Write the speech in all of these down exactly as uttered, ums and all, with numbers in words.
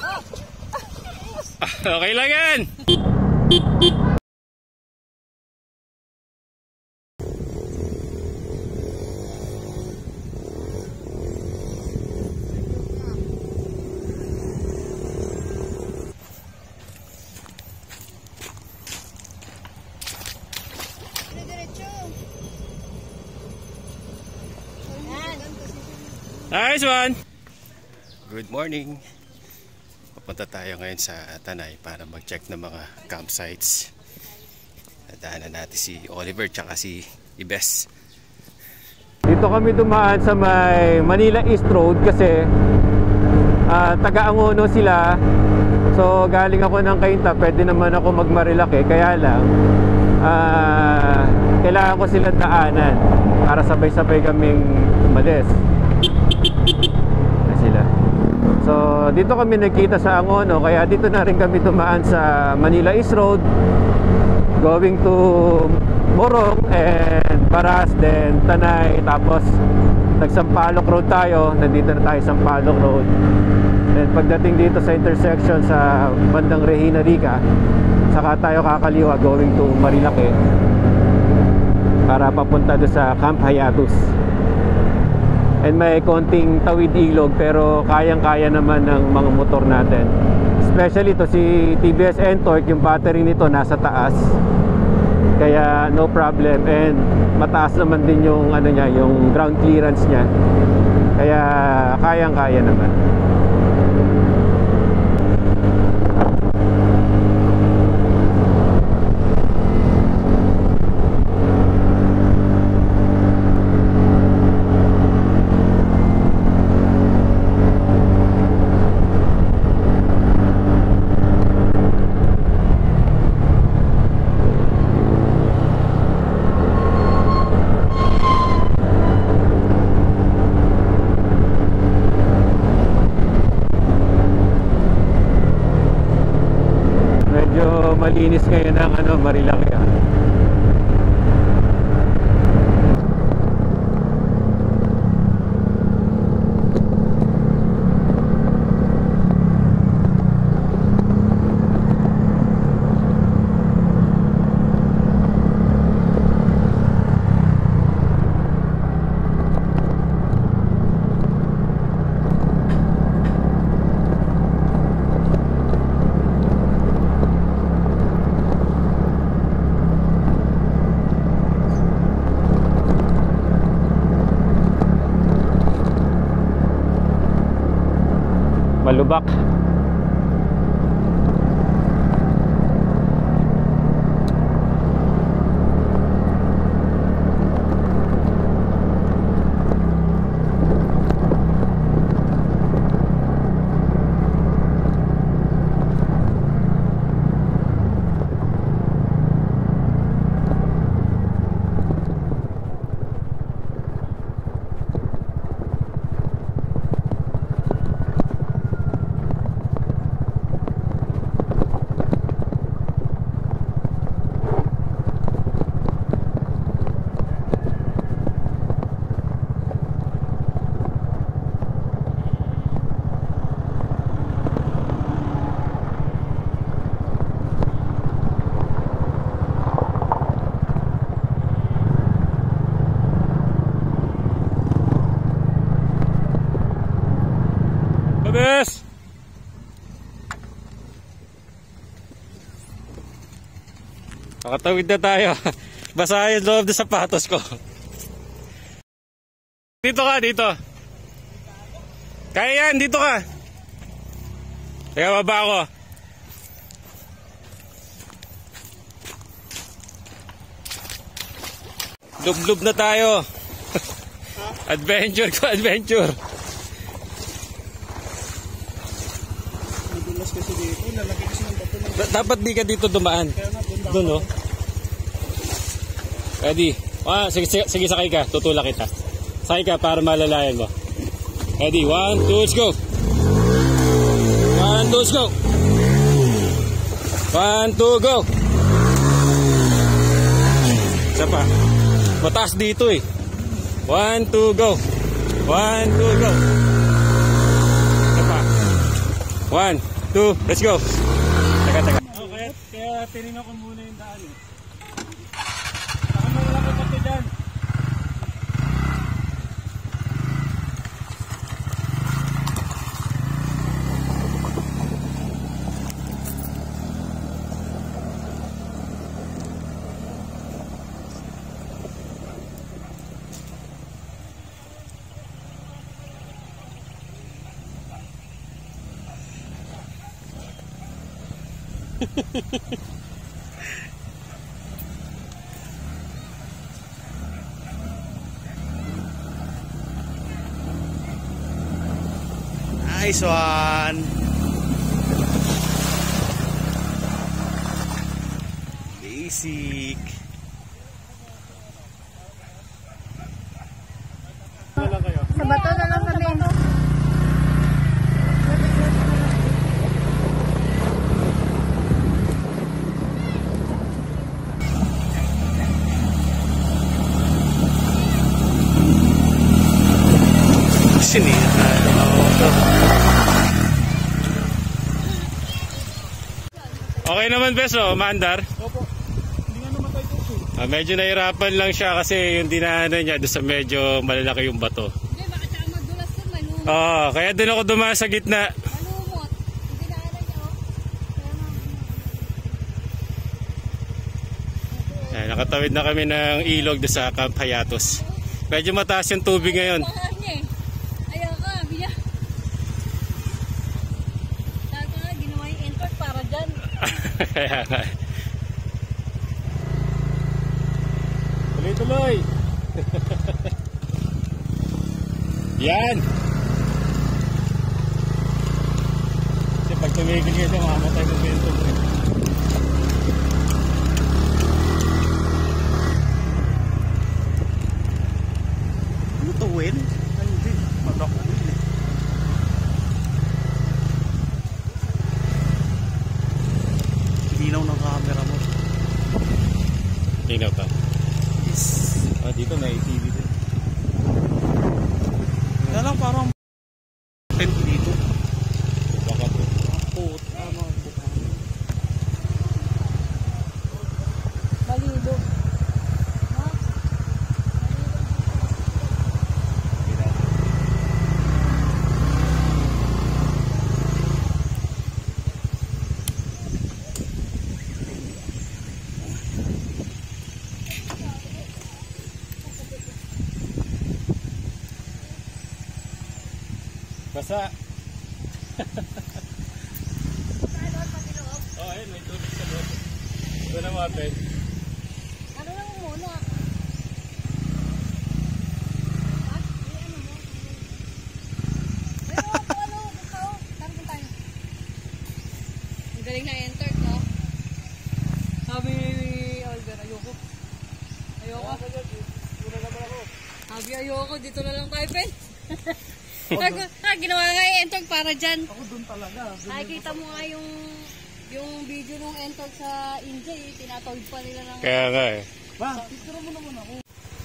Okay lang yan. Nice one. Good morning. Papunta tayo ngayon sa Tanay para mag-check ng mga campsites. Nadaanan natin si Oliver tsaka si Ibes. Dito kami dumaan sa may Manila East Road kasi uh, taga-Angono sila. So galing ako ng Cainta, pwede naman ako mag-Marilake. Kaya lang uh, kailangan ko sila daanan para sabay-sabay kaming umalis. Na sila. So dito kami nakita sa Angono, kaya dito na rin kami dumaan sa Manila East Road going to Morong and Baras, then Tanay, tapos nag-Sampaloc Road tayo. Nandito na tayo sa Sampaloc Road. Then pagdating dito sa intersection sa bandang Regina Rica, saka tayo kakaliwa going to Marilake para papunta doon sa Camp Hayatus. And may konting tawid ilog pero kayang-kaya naman ng mga motor natin. Especially to si T B S N-Torque, yung battery nito nasa taas. Kaya no problem, and mataas naman din yung ano niya, yung ground clearance niya. Kaya kayang-kaya naman. Malinis ngayon ang ano, Marilake. Malubak. Ibes! Nakatawid na tayo. Basa yung loob ng sapatos ko. Dito ka, dito. Kaya yan, dito ka. Teka, baba ako. Lub-lub na tayo. Adventure ko, adventure. Kasi dito, lalaki kasi ng bato ng... Dapat di ka dito dumaan. Doon, oh. Ready? Ah, sige, sige, sige, sakay ka. Tutulak kita. Sakay ka para malalayan mo. Ready? One, two, let's go. One, two, let's go. One, two, go. Isa pa. Mataas dito eh. One, two, go. One, two, go. Isa pa. One. two, let's go. Taga, taga. Oh, kaya, kaya tinignan ko muna yung daan eh. Saka mo lang kapatid dyan. Nice one. Basic. Wala kayo. Sa bato na lang kami. Sinira. Okay naman, Beso, maandar. Opo. Hindi nga naman tayo tuso. Ah, medyo nahirapan lang siya kasi yung dinaanan niya doon sa medyo malalaki yung bato. Hindi, baka tsaka madulas yun, malumot. Oo, kaya doon ako dumaan sa gitna. Malumot. Hindi na alam niyo. Ayan, nakatawid na kami ng ilog doon sa Camp Hayatos. Medyo mataas yung tubig ngayon. Pangalan niya eh. Ayaw ka, biya. Sabi ko nga, ginawa yung entrance para dyan. Kaya nga. Tuloy-tuloy. Yan! Kasi pag tumigil kayo siya, makamatay mo bento. Ano to, Win? Ay, hindi. Madako Win eh. Linaw ng camera mo. Linaw pa. Yes. Ah, dito may T V din. Kaya lang parang tent dito. Baka po. Put. Ano? Malilog. Ha? Basa. Oh, ayun, may tubig sa loob. Ito na mga pen. Ano lang muna? Ah, eh, ano mo? Pero ako, ano, gusto ko. Saan po tayo? Ang galing na enter, no? Sabi ni Albert, ayoko. Ayoko. Una naman ako. Sabi, ayoko. Dito na lang tayo, pen. Sabi ko, ah, ginawa nga yung enter para dyan. Ako doon talaga. Nakikita mo nga yung yung video nung enter sa India, eh, tinatawid pa nila ng... Kaya nga eh. Ba, picture mo naman ako.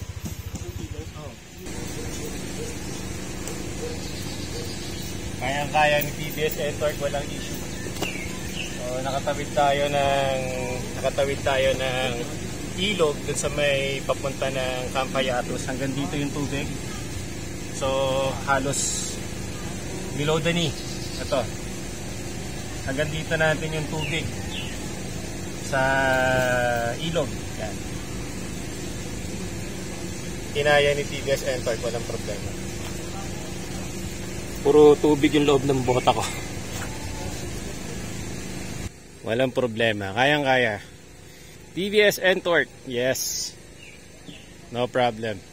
Kayang-kaya ni T B S Entork, walang issue. So, nakatawid tayo ng nakatawid tayo ng ilog dun sa may papunta ng Camp Hayatos. Hanggang dito yung tubig. So, halos below the knee. Ito. Hanggang dito natin yung tubig sa ilog. Yan. Kinaya ni T B S Entork, walang problema. Puro tubig yung loob ng bota ko. Walang problema. Kayang-kaya. T B S Entork. Yes. No problem.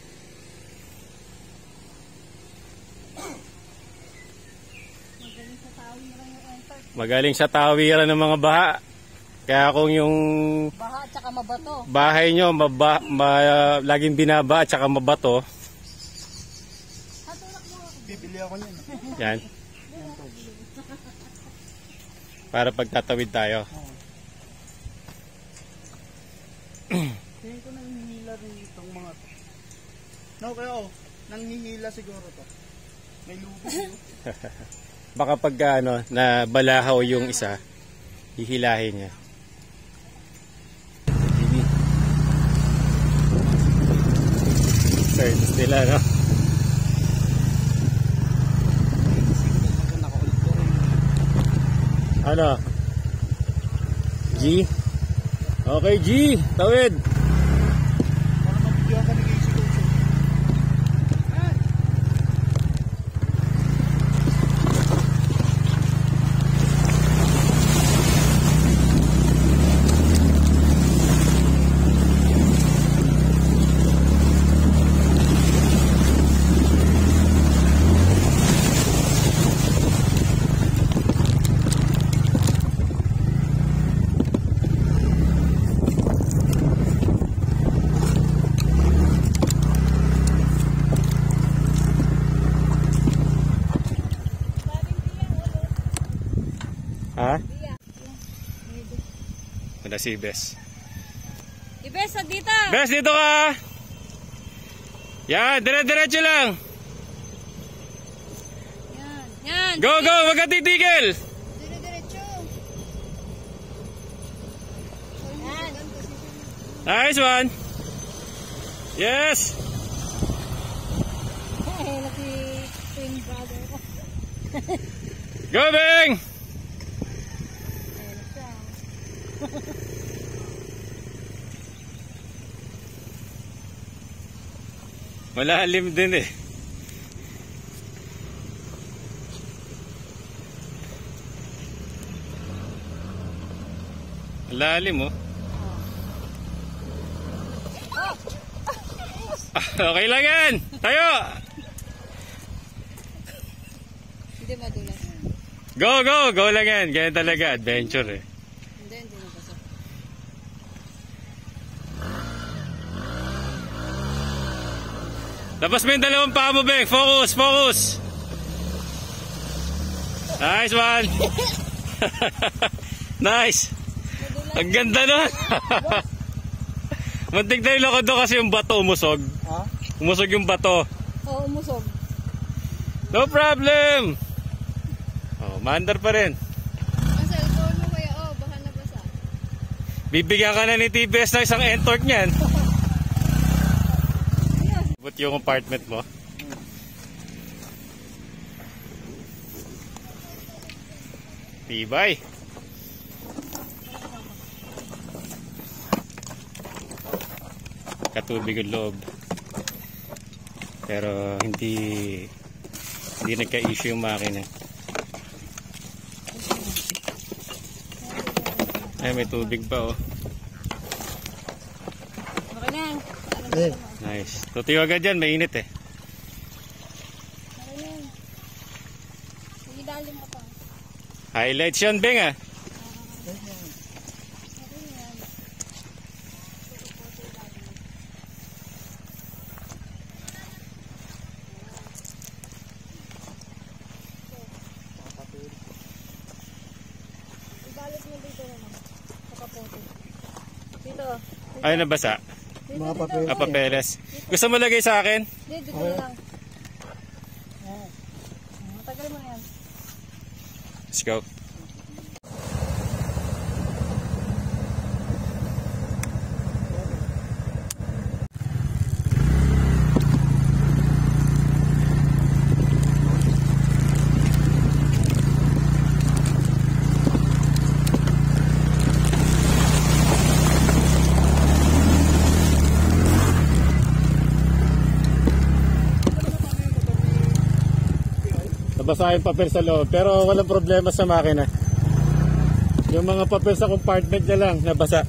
Magaling sa tawiran ng mga baha. Kaya kung yung Baha at saka mabato. bahay nyo maba, ma, laging binaba at saka mabato, Bibili ako niyan. yan. Para pagtatawid tayo. Tingin ko nanghihila rin itong mga to. No, kaya oh, nanghihila siguro to. May lubi. Baka pag ano, na balahaw yung isa, hihilahin niya. Service nila, no? Ano? G? Okay, G! Tawid! Para mabigyan ka ni Casey Coach. Ha? Wala si Bes. Ibes, dito! Bes, dito ka! Yan, dire-diretso lang! Yan, yan! Go, go! Huwag ka titigil! Dire-diretso! Yan! Nice one! Yes! Hey, lucky twin brother ko. Go, Beng! Malalim din eh. Malalim oh. Okay lang yan. Tayo. Hindi madulas. Go, go. Go lang yan. Ganyan talaga. Adventure eh. Hindi, hindi nabasa. Tapos mo yung dalawang paa mo, Beng. Focus, focus. Nice one. Nice. Ang ganda nun. Muntik na yung lakad doon kasi yung bato umusog. Ha? Umusog yung bato. Oo, umusog. No problem. Oh, maandar pa rin. Ang cellphone mo kaya, oh, baka nabasa. Bibigyan ka na ni T B S ng isang N-torque niyan. But yung apartment mo. Tibay. Katubig ang loob. Pero hindi hindi nagka-issue yung makina. Ay, may tubig pa oh. Okay na yan. Eh. Nice. Tutiyo agad dyan, mainit eh. Okay na yan. Sige, dalim ka pa. Highlights yun, Beng ah. Ibalik mo dito naman. Sa kapote. Dito. Ay, nabasa. Dito, Mga dito. papel. Ah, papeles. Gusto mo lagay sa akin? Dito, dito na lang. Yan. Matagal mo na yan. Let's go. Nabasa yung papel sa loob, pero walang problema sa makina. Yung mga papel sa compartment niya lang, nabasa.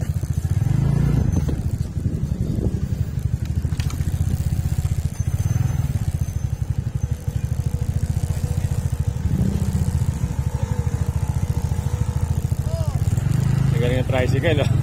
Galing yung tricycle, oh.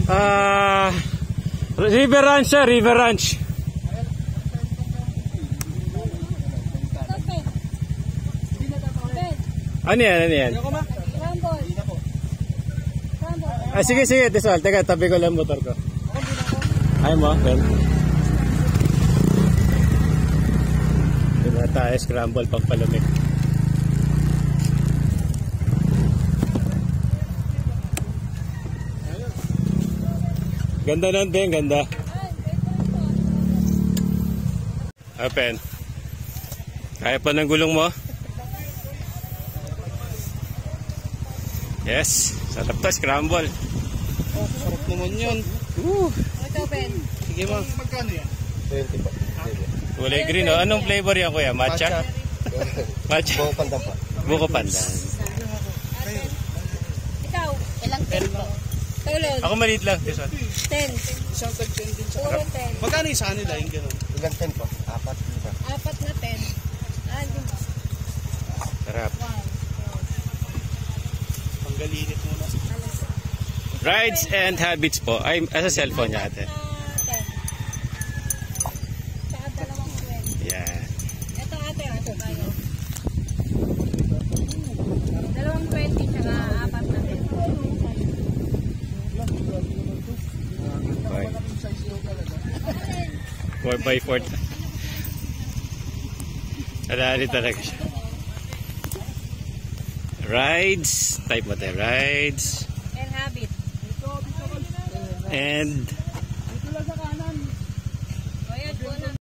Ah, River Ranch siya, River Ranch. Ano yan, ano yan? Rumble. Rumble. Ah, sige, sige, Tisol. Teka, tabi ko lang motor ko. Ay mo, Ben. Diba tayo, scramble pang palumik. Ganda nun, Ben, ganda. Open. Kaya pa ng gulong mo? Yes, sarap to, scramble. Oh, sarap naman yun. Woo. Ito, Ben. Sige ma. Magkano yan? twenty po. Kulay green, oh. Anong flavor yan, kuya? Matcha? Matcha. Buong pandan po. Buko pandan. Ikaw, ilang ten mo? Tulog. Ako maliit lang. This one. Ten. Isang tag-ten din sa Puro ten. Magkano yung sa nila yung gano'n? Ilang ten po? Apat. Diba? Apat na ten. Ah, di ba? Sarap. Panggalinit muna. Rides and habits po. Ay, asa cellphone niya ate. Na ten. Saka dalawang twenty. Yan. Ito ate, ito tayo. Dalawang twenty, saka apat na ten. four by four. Alali talaga siya. Rides. Type mo tayo. Rides. And habit. And